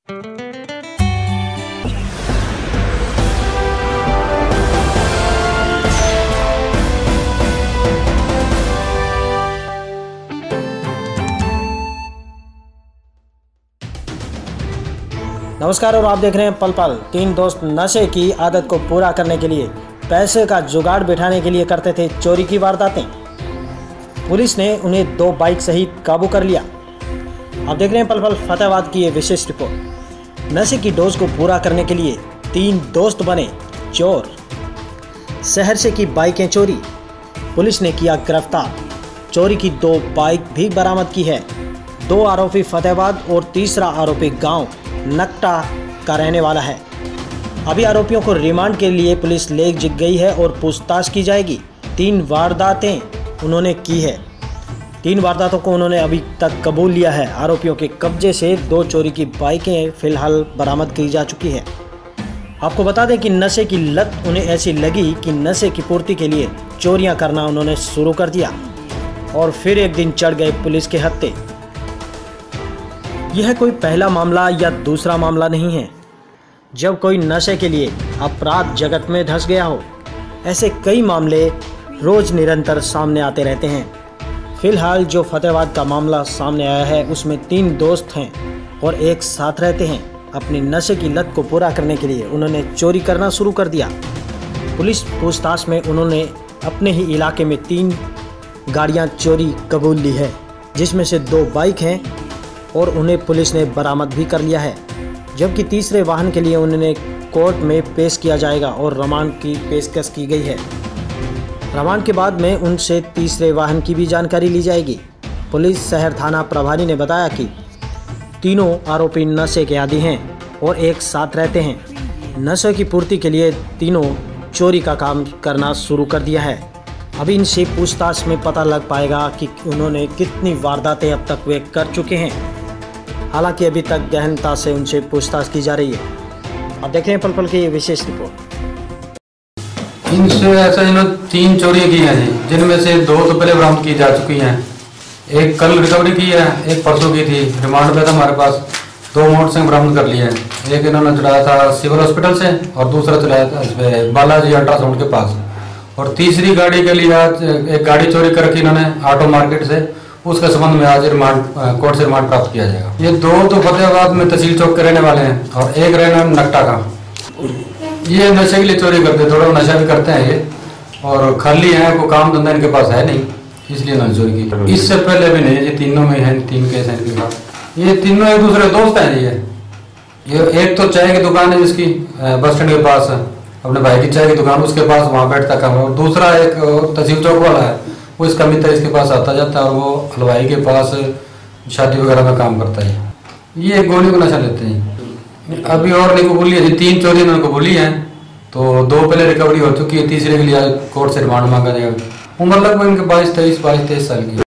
नमस्कार और आप देख रहे हैं पल पल। तीन दोस्त नशे की आदत को पूरा करने के लिए पैसे का जुगाड़ बिठाने के लिए करते थे चोरी की वारदातें। पुलिस ने उन्हें 2 बाइक सहित काबू कर लिया। आप देख रहे हैं पल पल फतेहाबाद की ये विशेष रिपोर्ट। नशे की डोज को पूरा करने के लिए 3 दोस्त बने चोर। शहर से की बाइकें चोरी, पुलिस ने किया गिरफ्तार। चोरी की 2 बाइक भी बरामद की है। 2 आरोपी फतेहाबाद और तीसरा आरोपी गांव नकटा का रहने वाला है। अभी आरोपियों को रिमांड के लिए पुलिस ले गई है और पूछताछ की जाएगी। 3 वारदातें उन्होंने की है। 3 वारदातों को उन्होंने अभी तक कबूल लिया है। आरोपियों के कब्जे से 2 चोरी की बाइकें फिलहाल बरामद की जा चुकी है। आपको बता दें कि नशे की लत उन्हें ऐसी लगी कि नशे की पूर्ति के लिए चोरियां करना उन्होंने शुरू कर दिया और फिर एक दिन चढ़ गए पुलिस के हत्थे। यह कोई पहला मामला या दूसरा मामला नहीं है। जब कोई नशे के लिए अपराध जगत में धंस गया हो, ऐसे कई मामले रोज निरंतर सामने आते रहते हैं। फिलहाल जो फतेहाबाद का मामला सामने आया है उसमें 3 दोस्त हैं और एक साथ रहते हैं। अपनी नशे की लत को पूरा करने के लिए उन्होंने चोरी करना शुरू कर दिया। पुलिस पूछताछ में उन्होंने अपने ही इलाके में 3 गाड़ियां चोरी कबूल ली है, जिसमें से 2 बाइक हैं और उन्हें पुलिस ने बरामद भी कर लिया है। जबकि तीसरे वाहन के लिए उन्हें कोर्ट में पेश किया जाएगा और रिमांड की पेशकश की गई है। रिमांड के बाद में उनसे तीसरे वाहन की भी जानकारी ली जाएगी। पुलिस शहर थाना प्रभारी ने बताया कि तीनों आरोपी नशे के आदी हैं और एक साथ रहते हैं। नशे की पूर्ति के लिए तीनों चोरी का काम करना शुरू कर दिया है। अभी इनसे पूछताछ में पता लग पाएगा कि उन्होंने कितनी वारदातें अब तक वे कर चुके हैं। हालांकि अभी तक गहनता से उनसे पूछताछ की जा रही है। आप देख रहे हैं पल पल की ये विशेष रिपोर्ट। इनसे ऐसा इन्होंने 3 चोरियां की हैं जी, जिनमें से 2 तो पहले बरामद की जा चुकी हैं। एक कल रिकवरी की है, एक परसों की थी। रिमांड पे था हमारे पास। 2 मोटरसाइकिल बरामद कर लिए हैं। एक इन्होंने चलाया था सिविल हॉस्पिटल से और दूसरा चलाया था इस बालाजी अल्ट्रासाउंड के पास। और तीसरी गाड़ी के लिए आज एक गाड़ी चोरी करके इन्होंने ऑटो मार्केट से, उसके संबंध में आज रिमांड कोर्ट से रिमांड प्राप्त किया जाएगा। ये 2 तो फतेहाबाद में तहसील चौक के रहने वाले हैं और एक रहना नकटा का। ये नशे के लिए चोरी करते हैं, थोड़ा नशा भी करते हैं ये, और खाली है, कोई काम धंधा इनके पास है नहीं, इसलिए इन्होंने चोरी की। इससे पहले भी नहीं, ये तीनों में है, 3 केस हैं इनके पास। ये तीनों एक दूसरे दोस्त हैं जी। ये एक तो चाय की दुकान है जिसकी बस स्टैंड के पास है, अपने भाई की चाय की दुकान, उसके पास वहाँ बैठता काम। और दूसरा एक तहसील चौक वाला है, वो इसका मित्र इसके पास आता जाता है और वो हलवाई के पास शादी वगैरह में काम करता है। ये गोली को नशा लेते हैं। अभी और नहीं कबूली है, 3 चोरी इन्होंने कबूली हैं, तो 2 पहले रिकवरी हो चुकी है। तीसरे के लिए कोर्ट से रिमांड मांगा जाएगा। उम्र लगभग इनके 22-23 साल की।